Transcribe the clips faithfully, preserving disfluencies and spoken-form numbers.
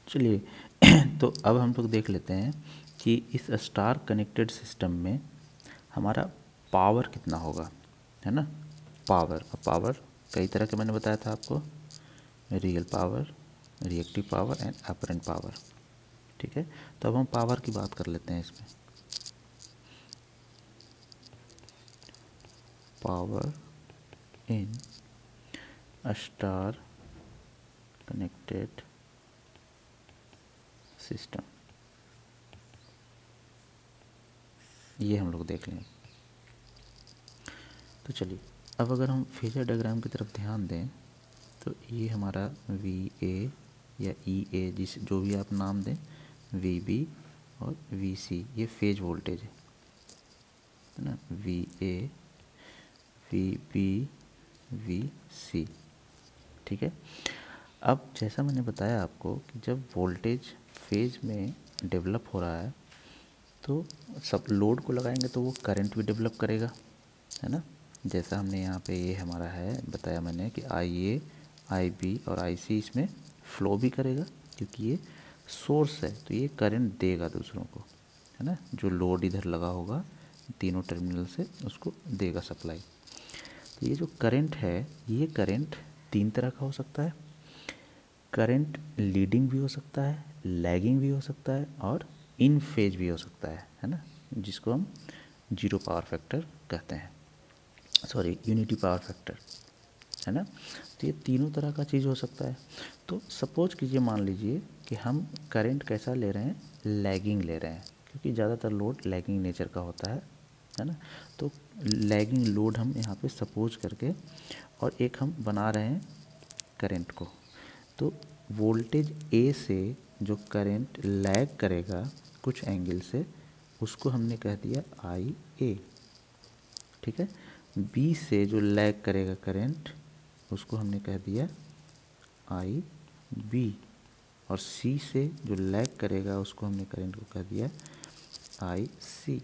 चलिए तो अब हम लोग देख लेते हैं कि इस स्टार कनेक्टेड सिस्टम में हमारा पावर कितना होगा, है ना। पावर, पावर कई तरह के मैंने बताया था आपको, real power, reactive power and apparent power. ठीक है, तो अब हम पावर की बात कर लेते हैं इसमें। Power in star connected system, ये हम लोग देख लें। तो चलिए अब अगर हम फेजर डायग्राम की तरफ ध्यान दें तो ये हमारा वी ए या ई ए, जिस जो भी आप नाम दें, वी बी और वी सी, ये फेज वोल्टेज है है ना। V A, V B, V C. ठीक है, अब जैसा मैंने बताया आपको कि जब वोल्टेज फेज में डेवलप हो रहा है तो सब लोड को लगाएंगे तो वो करंट भी डेवलप करेगा, है ना। जैसा हमने यहाँ पे ये हमारा है बताया मैंने कि आई ए, आई बी और आई सी इसमें फ्लो भी करेगा क्योंकि ये सोर्स है, तो ये करंट देगा दूसरों को, है ना। जो लोड इधर लगा होगा तीनों टर्मिनल से उसको देगा सप्लाई। तो ये जो करंट है, ये करंट तीन तरह का हो सकता है। करंट लीडिंग भी हो सकता है, लैगिंग भी हो सकता है और इन फेज भी हो सकता है, है ना, जिसको हम जीरो पावर फैक्टर कहते हैं, सॉरी यूनिटी पावर फैक्टर, है ना। तो ये तीनों तरह का चीज़ हो सकता है। तो सपोज कीजिए, मान लीजिए कि हम करंट कैसा ले रहे हैं, लैगिंग ले रहे हैं, क्योंकि ज़्यादातर लोड लैगिंग नेचर का होता है है ना। तो लैगिंग लोड हम यहाँ पे सपोज करके और एक हम बना रहे हैं करंट को, तो वोल्टेज ए से जो करंट लैग करेगा कुछ एंगल से, उसको हमने कह दिया आई ए। ठीक है, बी से जो लैग करेगा करंट उसको हमने कह दिया आई बी, और सी से जो लैग करेगा उसको हमने करंट को कह दिया आई सी।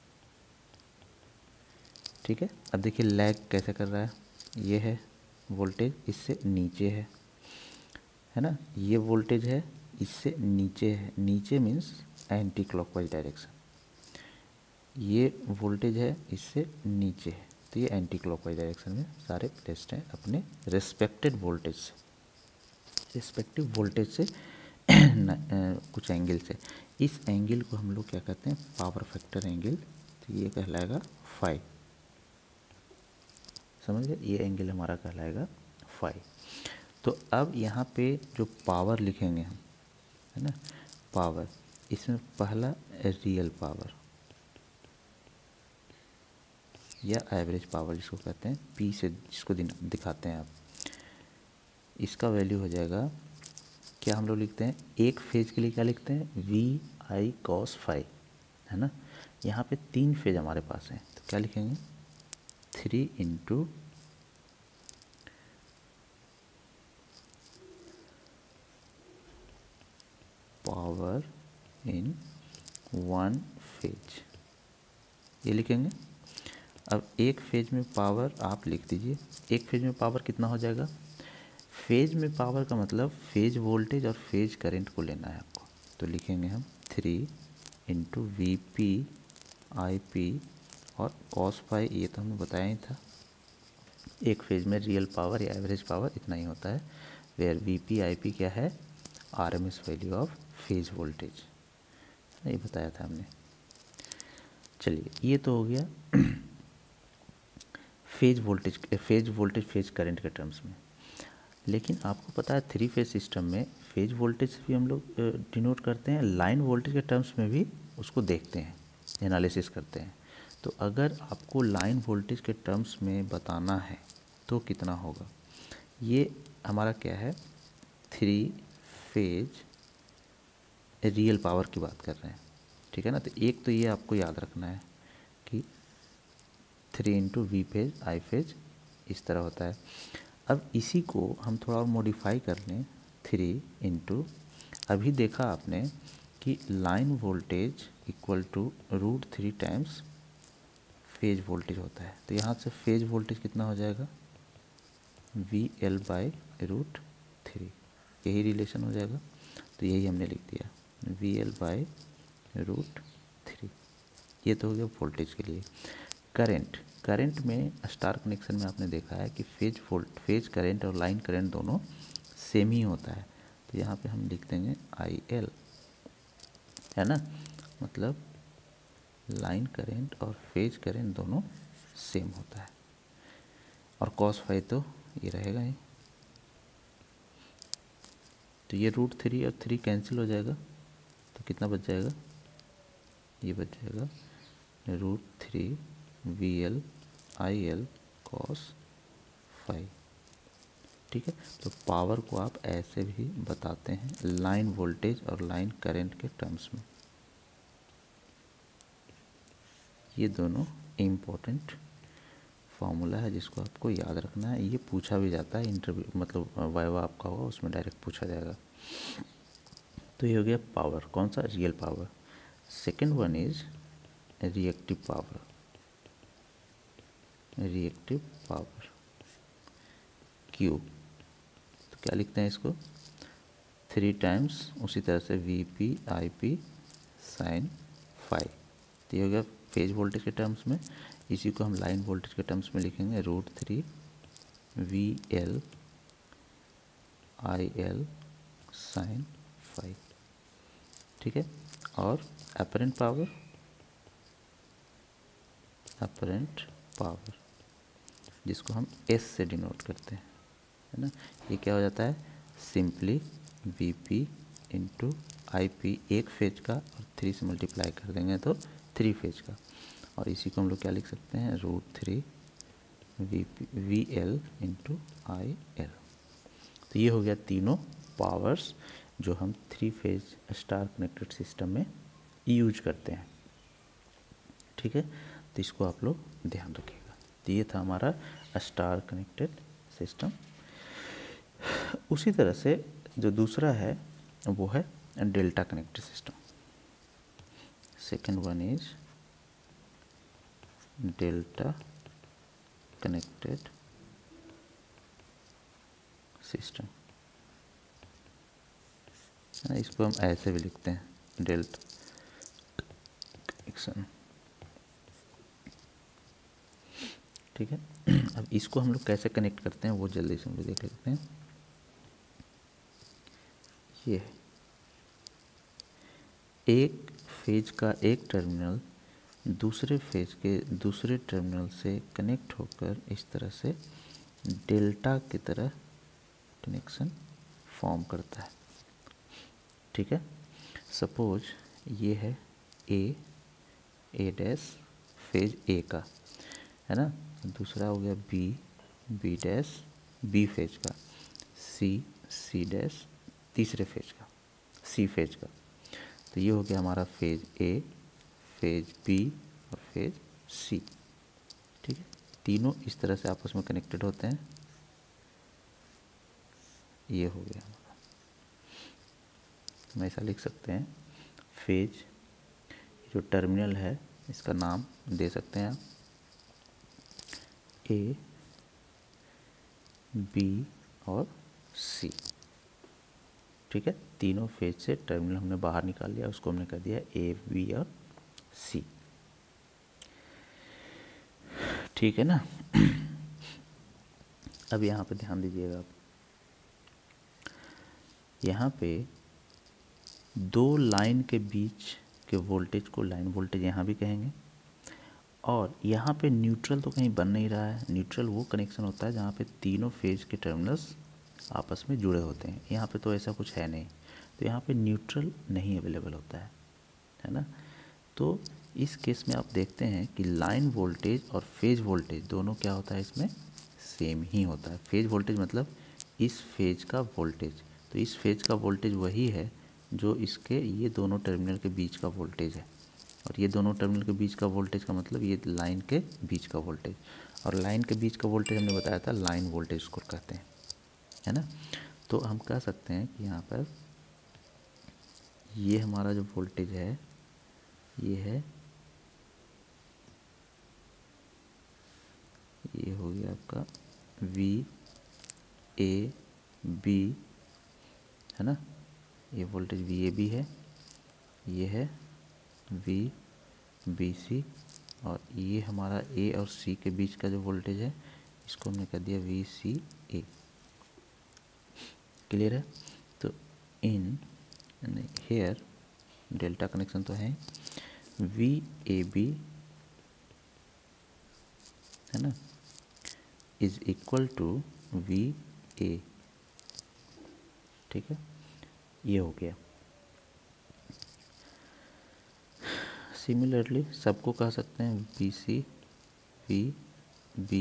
ठीक है, अब देखिए लैग कैसे कर रहा है, ये है वोल्टेज इससे नीचे है है ना, ये वोल्टेज है इससे नीचे है, नीचे मीन्स एंटी क्लॉकवाइज डायरेक्शन, ये वोल्टेज है इससे नीचे है, तो ये एंटी क्लॉकवाइज डायरेक्शन में सारे प्लेस्ड हैं अपने रिस्पेक्टेड वोल्टेज से, रिस्पेक्टिव वोल्टेज से न, कुछ एंगल से। इस एंगल को हम लोग क्या कहते हैं, पावर फैक्टर एंगल, तो ये कहलाएगा फाइव। समझ गए, ये एंगल हमारा कहलाएगा फाइव। तो अब यहाँ पे जो पावर लिखेंगे हम, है ना, पावर, इसमें पहला रियल पावर या एवरेज पावर जिसको कहते हैं, पी से जिसको दिखाते हैं आप, इसका वैल्यू हो जाएगा, क्या हम लोग लिखते हैं एक फेज के लिए क्या लिखते हैं, वी आई कॉस फाइव, है ना। यहाँ पे तीन फेज हमारे पास हैं तो क्या लिखेंगे, three into power in one phase, ये लिखेंगे। अब एक फेज में पावर आप लिख दीजिए, एक फेज में पावर कितना हो जाएगा, फेज में पावर का मतलब फेज वोल्टेज और फेज करंट को लेना है आपको, तो लिखेंगे हम three into V P I P और कॉस फाई, ये तो हमने बताया ही था। एक फेज में रियल पावर या एवरेज पावर इतना ही होता है, where V P I P क्या है, R M S value of phase voltage, ये बताया था हमने। चलिए ये तो हो गया phase voltage, phase voltage phase current के टर्म्स में। लेकिन आपको पता है थ्री फेज सिस्टम में फेज वोल्टेज भी हम लोग डिनोट करते हैं, लाइन वोल्टेज के टर्म्स में भी उसको देखते हैं, एनालिसिस करते हैं। तो अगर आपको लाइन वोल्टेज के टर्म्स में बताना है तो कितना होगा, ये हमारा क्या है, थ्री फेज रियल पावर की बात कर रहे हैं, ठीक है ना। तो एक तो ये आपको याद रखना है कि three into V phase I phase इस तरह होता है। अब इसी को हम थोड़ा और मॉडिफाई कर लें, थ्री इंटू, अभी देखा आपने कि line voltage equal to root three times phase voltage होता है, तो यहाँ से फेज वोल्टेज कितना हो जाएगा, V L by root three, यही रिलेशन हो जाएगा। तो यही हमने लिख दिया V L by root three. ये तो हो गया वोल्टेज के लिए। करंट, करंट में स्टार कनेक्शन में आपने देखा है कि फेज वोल्ट फेज करंट और लाइन करंट दोनों सेम ही होता है। तो यहाँ पे हम लिख देंगे आई एल, है ना, मतलब लाइन करंट और फेज करंट दोनों सेम होता है। और कॉस फाई तो ये रहेगा ही। तो ये रूट थ्री और थ्री कैंसिल हो जाएगा, तो कितना बच जाएगा, ये बच जाएगा root three V L I L cos phi. ठीक है, तो पावर को आप ऐसे भी बताते हैं लाइन वोल्टेज और लाइन करंट के टर्म्स में। ये दोनों इम्पोर्टेंट फार्मूला है जिसको आपको याद रखना है। ये पूछा भी जाता है इंटरव्यू, मतलब वाइवा आपका होगा उसमें डायरेक्ट पूछा जाएगा। तो ये हो गया पावर, कौन सा, real power. Second one is reactive power, reactive power Q. तो क्या लिखते हैं इसको, थ्री टाइम्स उसी तरह से V P I P sine phi. तो ये हो गया फेज वोल्टेज के टर्म्स में। इसी को हम लाइन वोल्टेज के टर्म्स में लिखेंगे root three V L I L sine phi. ठीक है, और अपरेंट पावर, अपरेंट पावर जिसको हम एस से डिनोट करते हैं, है ना, ये क्या हो जाता है, simply V P into I P, एक फेज का, और थ्री से मल्टीप्लाई कर देंगे तो थ्री फेज का। और इसी को हम लोग क्या लिख सकते हैं, root three V P V L into I L. तो ये हो गया तीनों पावर्स जो हम three phase star connected system में यूज करते हैं। ठीक है, तो इसको आप लोग ध्यान रखिएगा। तो ये था हमारा स्टार कनेक्टेड सिस्टम। उसी तरह से जो दूसरा है वो है delta connected system. Second one is delta connected system. इसको हम ऐसे भी लिखते हैं डेल्टा कनेक्शन। ठीक है, अब इसको हम लोग कैसे कनेक्ट करते हैं वो जल्दी से हम लोग देख लेते हैं। ये एक फेज का एक टर्मिनल दूसरे फेज के दूसरे टर्मिनल से कनेक्ट होकर इस तरह से डेल्टा की तरह कनेक्शन फॉर्म करता है। ठीक है, सपोज ये है ए ए डैश फेज ए का, है ना, दूसरा हो गया B B dash B phase का, सी सी डैश तीसरे फेज का, सी फेज का। तो ये हो गया हमारा फेज ए, फेज बी और फेज सी। ठीक है, तीनों इस तरह से आपस में कनेक्टेड होते हैं। ये हो गया हमारा, हम ऐसा लिख सकते हैं फेज, जो टर्मिनल है इसका नाम दे सकते हैं आप ए बी और सी। ठीक है, तीनों फेज से टर्मिनल हमने बाहर निकाल लिया, उसको हमने कर दिया ए बी और सी। ठीक है ना। अब यहाँ पे ध्यान दीजिएगा, आप यहाँ पे दो लाइन के बीच के वोल्टेज को लाइन वोल्टेज यहाँ भी कहेंगे, और यहाँ पे न्यूट्रल तो कहीं बन नहीं रहा है। न्यूट्रल वो कनेक्शन होता है जहाँ पे तीनों फेज के टर्मिनल्स आपस में जुड़े होते हैं। यहाँ पे तो ऐसा कुछ है नहीं, तो यहाँ पे न्यूट्रल नहीं अवेलेबल होता है, है ना। तो इस केस में आप देखते हैं कि लाइन वोल्टेज और फेज वोल्टेज दोनों क्या होता है, इसमें सेम ही होता है। फेज वोल्टेज मतलब इस फेज का वोल्टेज, तो इस फेज का वोल्टेज वही है जो इसके ये दोनों टर्मिनल के बीच का वोल्टेज है, और ये दोनों टर्मिनल के बीच का वोल्टेज का मतलब ये लाइन के बीच का वोल्टेज। और लाइन के बीच का वोल्टेज हमने बताया था लाइन वोल्टेज उसको कहते हैं, है ना। तो हम कह सकते हैं कि यहाँ पर ये हमारा जो वोल्टेज है ये है, ये हो गया आपका वी ए बी, है ना, ये वोल्टेज वी ए बी है, ये है वी बी सी, और ये हमारा ए और सी के बीच का जो वोल्टेज है इसको हमने कर दिया वी सी ए। क्लियर है? तो इन हेयर डेल्टा कनेक्शन तो है, वी ए बी है ना is equal to V A. ठीक है, ये हो गया। सिमिलरली सबको कह सकते हैं B C V B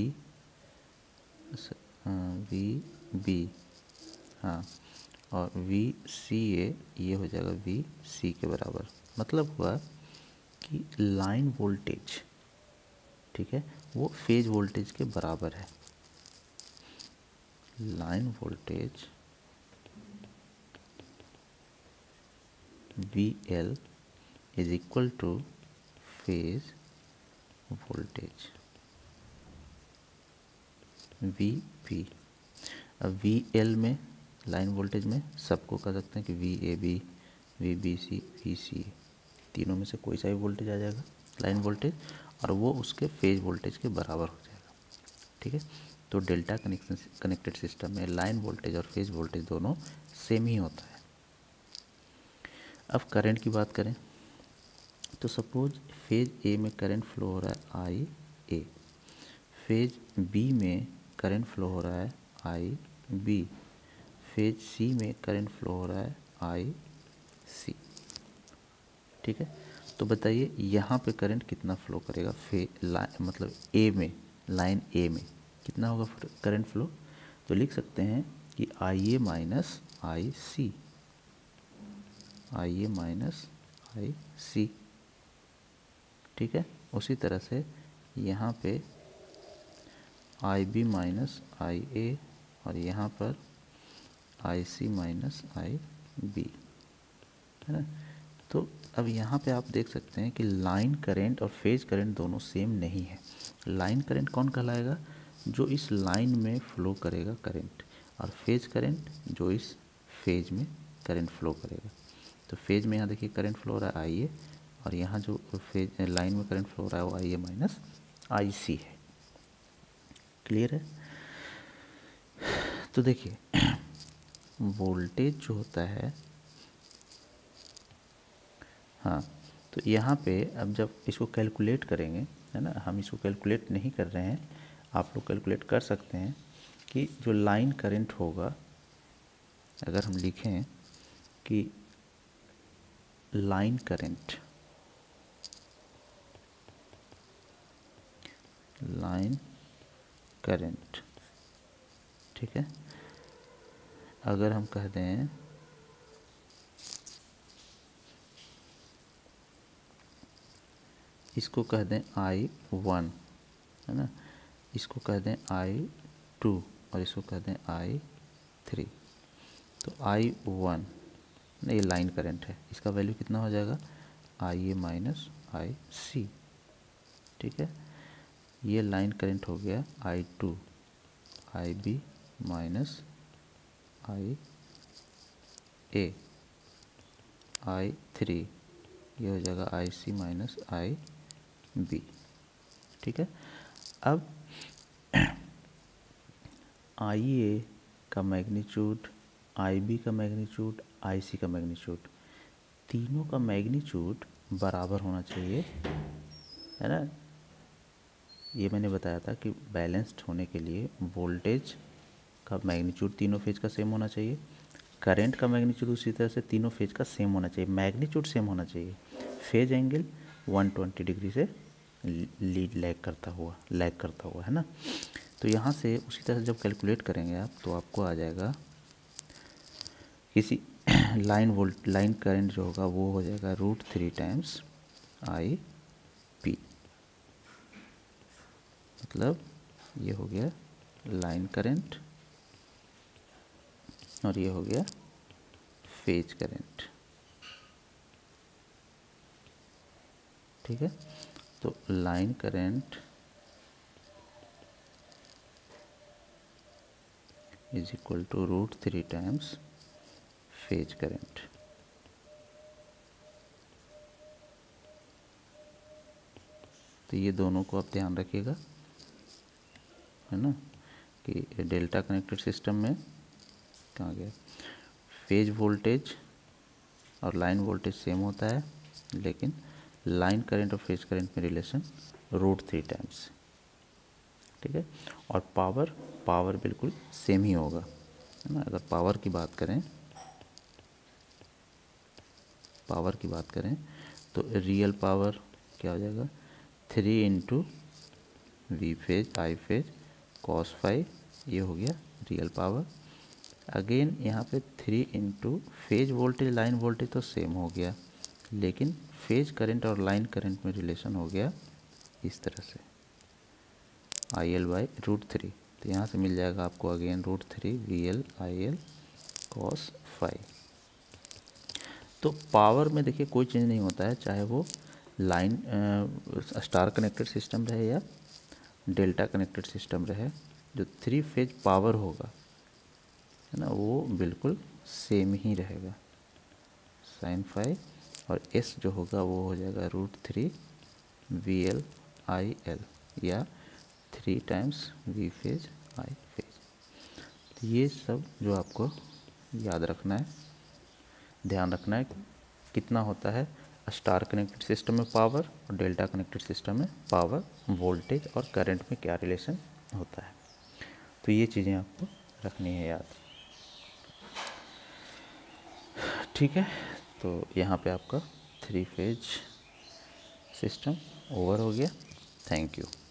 V B हाँ, और वी सी ए ये हो जाएगा वी सी के बराबर। मतलब हुआ कि लाइन वोल्टेज, ठीक है, वो फेज वोल्टेज के बराबर है। Line voltage V L is equal to phase voltage V P. अब वी एल में लाइन वोल्टेज में सबको कह सकते हैं कि V A B V B C V C A, तीनों में से कोई सा भी वोल्टेज आ जाएगा लाइन वोल्टेज, और वो उसके फेज वोल्टेज के बराबर हो जाएगा। ठीक है, तो डेल्टा कनेक्शन कनेक्टेड सिस्टम में लाइन वोल्टेज और फेज वोल्टेज दोनों सेम ही होता है। अब करंट की बात करें तो सपोज फेज ए में करंट फ्लो हो रहा है आई ए, फेज बी में करंट फ्लो हो रहा है आई बी, फेज सी में करंट फ्लो हो रहा है आई सी। ठीक है, तो बताइए यहाँ पे करंट कितना फ्लो करेगा फे लाइन मतलब ए में, लाइन ए में कितना होगा करंट फ्लो? तो लिख सकते हैं कि आई A minus I C, I A minus I C. ठीक है, उसी तरह से यहाँ पे आई बी माइनस आई ए, और यहाँ पर आई सी माइनस आई बी, है ना। तो अब यहाँ पे आप देख सकते हैं कि लाइन करंट और फेज करंट दोनों सेम नहीं है। लाइन करंट कौन कहलाएगा? जो इस लाइन में फ्लो करेगा करंट, और फेज करंट जो इस फेज में करंट फ्लो करेगा। तो फेज में यहाँ देखिए करंट फ्लो हो रहा है आई ए, और यहाँ जो फेज लाइन में करंट फ्लो हो रहा है वो आई ए माइनस आई सी है। क्लियर है? तो देखिए वोल्टेज जो होता है, हाँ, तो यहाँ पे अब जब इसको कैलकुलेट करेंगे, है ना, हम इसको कैलकुलेट नहीं कर रहे हैं, आप लोग कैलकुलेट कर सकते हैं कि जो लाइन करंट होगा, अगर हम लिखें कि लाइन करंट लाइन करंट ठीक है, अगर हम कह दें इसको कह दें आई वन, है ना, इसको कह दें आई टू, और इसको कह दें आई थ्री। तो आई वन ये लाइन करंट है, इसका वैल्यू कितना हो जाएगा? I A minus I C. ठीक है, ये लाइन करंट हो गया I two, I B minus I A, I three ये हो जाएगा आई सी माइनस आई बी। ठीक है, अब आई ए का मैग्नीट्यूड, आई बी का मैग्नीट्यूड, आई सी का मैग्नीट्यूड, तीनों का मैग्नीट्यूड बराबर होना चाहिए, है ना। ये मैंने बताया था कि बैलेंस्ड होने के लिए वोल्टेज का मैग्नीट्यूड तीनों फेज का सेम होना चाहिए, करंट का मैग्नीट्यूड उसी तरह से तीनों फेज का सेम होना चाहिए, मैग्नीट्यूड सेम होना चाहिए, phase angle one twenty degree से लीड लैग करता हुआ लैग करता हुआ है ना। तो यहाँ से उसी तरह से जब कैलकुलेट करेंगे आप, तो आपको आ जाएगा किसी लाइन वोल्ट लाइन करंट जो होगा वो हो जाएगा root three times I P. मतलब ये हो गया लाइन करंट और ये हो गया फेज करंट। ठीक है, तो line current is equal to root three times phase current. तो ये दोनों को आप ध्यान रखिएगा, है ना, कि डेल्टा कनेक्टेड सिस्टम में कहाँ गया, फेज वोल्टेज और लाइन वोल्टेज सेम होता है, लेकिन लाइन करंट और फेज करंट में रिलेशन रूट थ्री टाइम्स, ठीक है। और पावर पावर बिल्कुल सेम ही होगा, है ना। अगर पावर की बात करें पावर की बात करें तो रियल पावर क्या हो जाएगा, three into V phase I phase cos five, ये हो गया रियल पावर। अगेन यहाँ पे three into phase voltage line voltage तो सेम हो गया, लेकिन फेज करंट और लाइन करंट में रिलेशन हो गया इस तरह से, I L by root three. तो यहाँ से मिल जाएगा आपको again root three V L I L cos five. तो पावर में देखिए कोई चेंज नहीं होता है, चाहे वो लाइन स्टार कनेक्टेड सिस्टम रहे या डेल्टा कनेक्टेड सिस्टम रहे, जो थ्री फेज पावर होगा, है ना, वो बिल्कुल सेम ही रहेगा, साइन फाइव, और एस जो होगा वो हो जाएगा root three V L I L या three times V phase I phase. तो ये सब जो आपको याद रखना है, ध्यान रखना है, कितना होता है स्टार कनेक्टेड सिस्टम में पावर और डेल्टा कनेक्टेड सिस्टम में पावर, वोल्टेज और करंट में क्या रिलेशन होता है। तो ये चीज़ें आपको रखनी है याद, ठीक है। तो यहाँ पे आपका थ्री फेज सिस्टम ओवर हो गया। Thank you.